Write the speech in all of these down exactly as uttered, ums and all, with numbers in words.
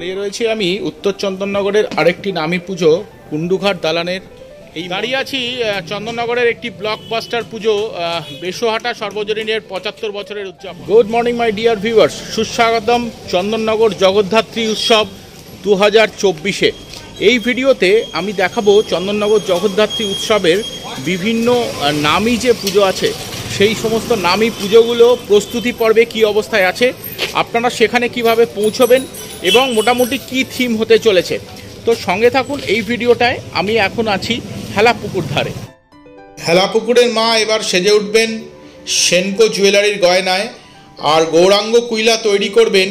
দাঁড়িয়ে রয়েছি আমি উত্তর চন্দননগরের আরেকটি নামী পুজো কুন্ডুঘাট দালানের। এই দাঁড়িয়ে আছি চন্দননগরের একটি ব্লকবাস্টার পুজো বেশহাটা সর্বজনীনের পঁচাত্তর বছরের উৎসব। Good morning my dear viewers, সুস্বাগতম চন্দননগর জগদ্ধাত্রী উৎসব দু হাজার চব্বিশে। এই ভিডিওতে আমি দেখাবো চন্দননগর জগদ্ধাত্রী উৎসবের বিভিন্ন নামী যে পুজো আছে সেই সমস্ত নামী পুজোগুলো প্রস্তুতি পর্বে কি অবস্থায় আছে, আপনারা সেখানে কিভাবে পৌঁছবেন এবং মোটামুটি কি থিম হতে চলেছে। তো সঙ্গে থাকুন এই ভিডিওটায়। আমি এখন আছি হেলাপুকুর ধারে। হেলাপুকুরের মা এবার সেজে উঠবেন সেনকো জুয়েলারির গয়নায়, আর গৌরাঙ্গ কুইলা তৈরি করবেন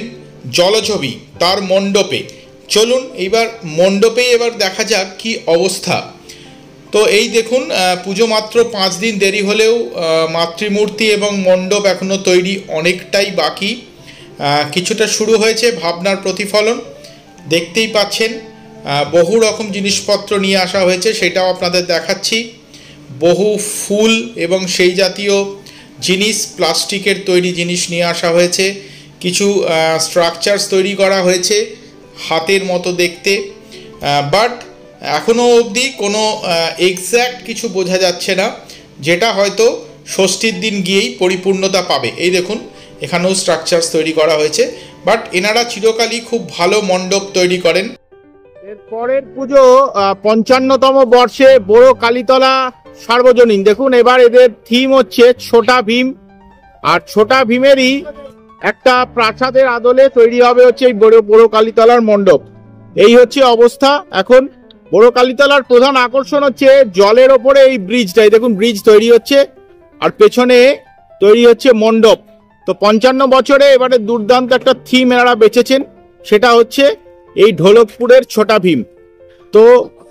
জলছবি তার মণ্ডপে। চলুন এইবার মণ্ডপেই এবার দেখা যাক কি অবস্থা। তো এই দেখুন, পুজো মাত্র পাঁচ দিন দেরি হলেও মাতৃমূর্তি এবং মণ্ডপ এখনও তৈরি অনেকটাই বাকি। কিছুটা শুরু হয়েছে, ভাবনার প্রতিফলন দেখতেই পাচ্ছেন। বহু রকম জিনিসপত্র নিয়ে আসা হয়েছে, সেটাও আপনাদের দেখাচ্ছি। বহু ফুল এবং সেই জাতীয় জিনিস, প্লাস্টিকের তৈরি জিনিস নিয়ে আসা হয়েছে। কিছু স্ট্রাকচারস তৈরি করা হয়েছে হাতের মতো দেখতে, বাট এখনও অবধি কোনো এক্স্যাক্ট কিছু বোঝা যাচ্ছে না, যেটা হয়তো ষষ্ঠীর দিন গিয়েই পরিপূর্ণতা পাবে। এই দেখুন, এখানেও স্ট্রাকচারস তৈরি করা হয়েছে, বাট এনারা চিরকালই খুব ভালো মণ্ডপ তৈরি করেন। এরপরের পুজো পঞ্চান্নতম বর্ষে বড় কালীতলা সার্বজনীন। দেখুন এবার এদের থিম হচ্ছে ছোটা ভীম, আর ছোটা ভীমেরই একটা প্রাসাদের আদলে তৈরি হবে হচ্ছে এই বড় বড় কালীতলার মণ্ডপ। এই হচ্ছে অবস্থা এখন। বড় কালীতলার প্রধান আকর্ষণ হচ্ছে জলের ওপরে এই ব্রিজটাই। দেখুন ব্রিজ তৈরি হচ্ছে আর পেছনে তৈরি হচ্ছে মণ্ডপ। তো পঞ্চান্ন বছরে এবারে দুর্দান্ত একটা থিম এনারা বেছেছেন, সেটা হচ্ছে এই ঢোলকপুরের ছোটা ভীম। তো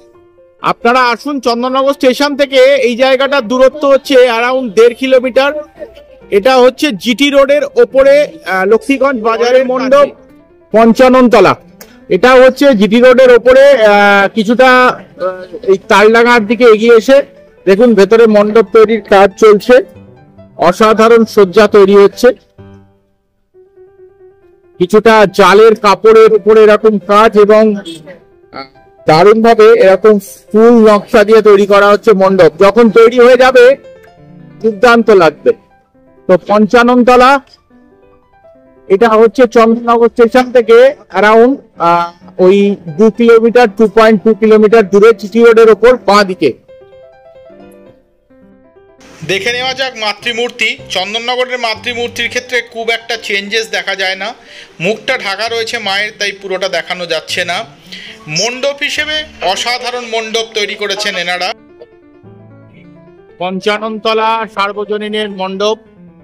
আপনারা আসুন, চন্দননগর স্টেশন থেকে এই জায়গাটার দূরত্ব হচ্ছে অ্যারাউন্ড দেড় কিলোমিটার। এটা হচ্ছে জিটি রোডের ওপরে লক্ষ্মীগঞ্জ বাজারের মণ্ডপ পঞ্চাননতলা। এটা হচ্ছে জিটি রোডের ওপরে কিছুটা এই তালডাঙ্গার দিকে এগিয়ে এসে দেখুন ভেতরে মণ্ডপ তৈরির কাজ চলছে। অসাধারণ সজ্জা তৈরি হচ্ছে, কিছুটা জালের কাপড়ের উপরে এরকম কাজ এবং দারুণ ভাবে এরকম ফুল নকশা দিয়ে তৈরি করা হচ্ছে মণ্ডপ। যখন তৈরি হয়ে যাবে দুর্দান্ত লাগবে। তো পঞ্চাননতলা এটা হচ্ছে চন্দননগর স্টেশন থেকে অ্যারাউন্ড ওই দু kilometre two point two kilometre দূরে জিটি রোডের ওপর বাঁ দিকে। দেখে নেওয়া যাক মাতৃমূর্তি। চন্দননগরের মাতৃমূর্তির ক্ষেত্রে খুব একটা চেঞ্জেস দেখা যায় না, মুখটা ঢাকা রয়েছে মায়ের, তাই পুরোটা দেখানো যাচ্ছে না। মণ্ডপ হিসেবে অসাধারণ মণ্ডপ তৈরি করেছেন এনারা। পঞ্চাননতলা সার্বজনীনের মণ্ডপ।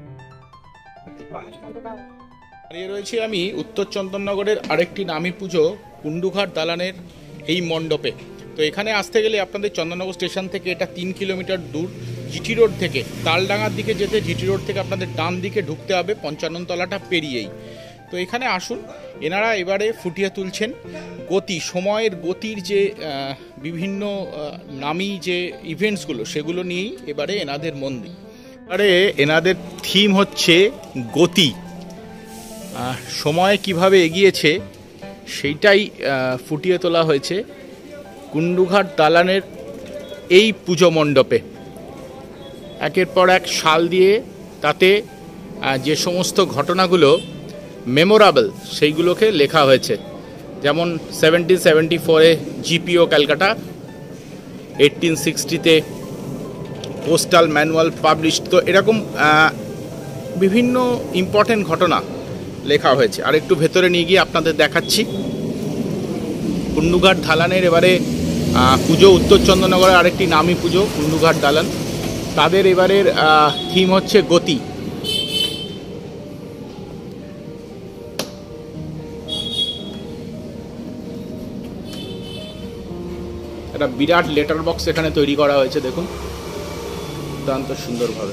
দাঁড়িয়ে রয়েছি আমি উত্তর চন্দননগরের আরেকটি নামী পুজো কুন্ডুঘাট দালানের এই মণ্ডপে। তো এখানে আসতে গেলে আপনাদের চন্দননগর স্টেশন থেকে এটা তিন কিলোমিটার দূর। জিটি রোড থেকে তালডাঙ্গার দিকে যেতে জিটি রোড থেকে আপনাদের ডান দিকে ঢুকতে হবে পঞ্চাননতলাটা পেরিয়েই। তো এখানে আসুন, এনারা এবারে ফুটিয়ে তুলছেন গতি, সময়ের গতির যে বিভিন্ন নামী যে ইভেন্টসগুলো সেগুলো নিয়েই এবারে এনাদের মন্দির। এবারে এনাদের থিম হচ্ছে গতি, সময় কিভাবে এগিয়েছে সেইটাই ফুটিয়ে তোলা হয়েছে কুন্ডুঘাট দালানের এই পুজো মণ্ডপে। একের পর এক শাল দিয়ে তাতে যে সমস্ত ঘটনাগুলো মেমোরাবল সেইগুলোকে লেখা হয়েছে, যেমন সেভেন্টিন সেভেন্টি ফোরে জিপিও ক্যালকাটা, এইটিন সিক্সটিতে পোস্টাল ম্যানুয়াল পাবলিশড। তো এরকম বিভিন্ন ইম্পর্টেন্ট ঘটনা লেখা হয়েছে। আর একটু ভেতরে নিয়ে গিয়ে আপনাদের দেখাচ্ছি কুন্ডুঘাট দালানের এবারে পুজো। উত্তর চন্দননগরের আরেকটি নামী পুজো কুন্ডুঘাট দালান, তাদের এবারের থিম হচ্ছে গতি। একটা বিরাট লেটার বক্স এখানে তৈরি করা হয়েছে, দেখুন দুর্দান্ত সুন্দরভাবে।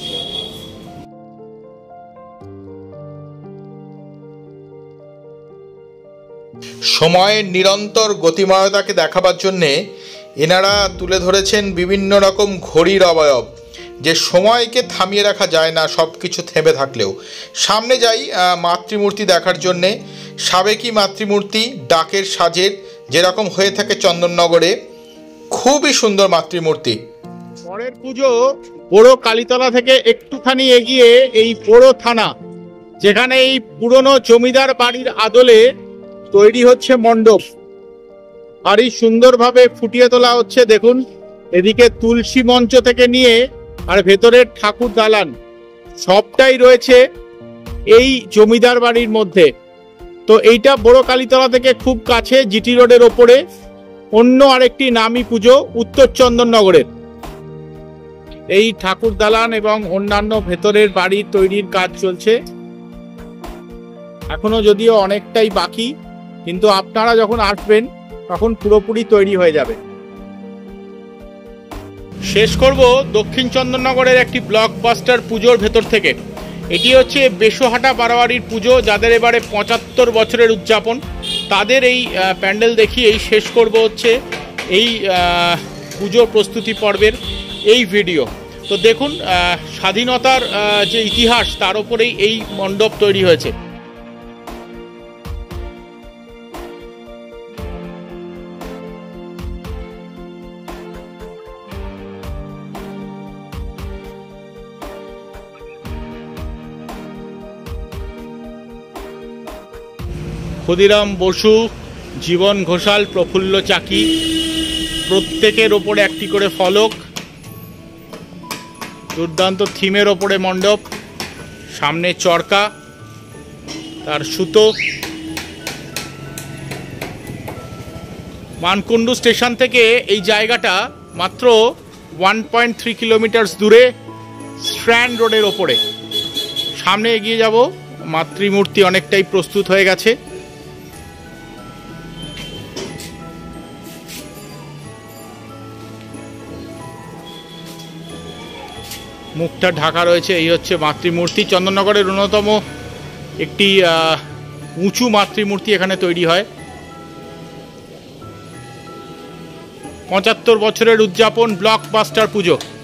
সময়ের নিরন্তর গতিময়তাকে দেখাবার জন্যে এনারা তুলে ধরেছেন বিভিন্ন রকম ঘড়ির অবয়ব, যে সময়কে থামিয়ে রাখা যায় না সব কিছু থেমে থাকলেও। সামনে যাই মাতৃমূর্তি দেখার জন্যে। সাবেকি মাতৃমূর্তি ডাকের সাজের যেরকম হয়ে থাকে চন্দননগরে, খুবই সুন্দর মাতৃমূর্তি। পরের পুজো বড় কালীতলা থেকে একটুখানি এগিয়ে এই বড় থানা, যেখানে এই পুরনো জমিদার বাড়ির আদলে তৈরি হচ্ছে মণ্ডপ, ভারী সুন্দরভাবে ফুটিয়ে তোলা হচ্ছে। দেখুন, এদিকে তুলসী মঞ্চ থেকে নিয়ে আর ভেতরের ঠাকুর দালান সবটাই রয়েছে এই জমিদার বাড়ির মধ্যে। তো এইটা বড় কালীতলা থেকে খুব কাছে, জিটি রোডের ওপরে অন্য আরেকটি নামী পুজো উত্তর চন্দননগরের। এই ঠাকুর দালান এবং অন্যান্য ভেতরের বাড়ি তৈরির কাজ চলছে এখনো, যদিও অনেকটাই বাকি, কিন্তু আপনারা যখন আসবেন তখন পুরোপুরি তৈরি হয়ে যাবে। শেষ করব দক্ষিণ চন্দননগরের একটি ব্লকবাস্টার পুজোর ভেতর থেকে। এটি হচ্ছে বেশোহাটা বারোয়ারির পুজো, যাদের এবারে পঁচাত্তর বছরের উদযাপন, তাদের এই প্যান্ডেল দেখিয়েই শেষ করব হচ্ছে এই পুজো প্রস্তুতি পর্বের এই ভিডিও। তো দেখুন, স্বাধীনতার যে ইতিহাস তার উপরেই এই মণ্ডপ তৈরি হয়েছে। ক্ষুদিরাম বসু, জীবন ঘোষাল, প্রফুল্ল চাকি, প্রত্যেকের ওপরে একটি করে ফলক, দুর্দান্ত থিমের ওপরে মণ্ডপ, সামনে চরকা, তার সুতো। মানকুণ্ডু স্টেশন থেকে এই জায়গাটা মাত্র ওয়ান পয়েন্ট থ্রি কিলোমিটার দূরে, স্ট্র্যান্ড রোডের ওপরে। সামনে এগিয়ে যাব, মাতৃমূর্তি অনেকটাই প্রস্তুত হয়ে গেছে। মুখটা ঢাকা রয়েছে, এই হচ্ছে মাতৃমূর্তি। চন্দননগরের অন্যতম একটি উঁচু মাতৃমূর্তি এখানে তৈরি হয়। পঁচাত্তর বছরের উদযাপন, ব্লকবাস্টার পুজো।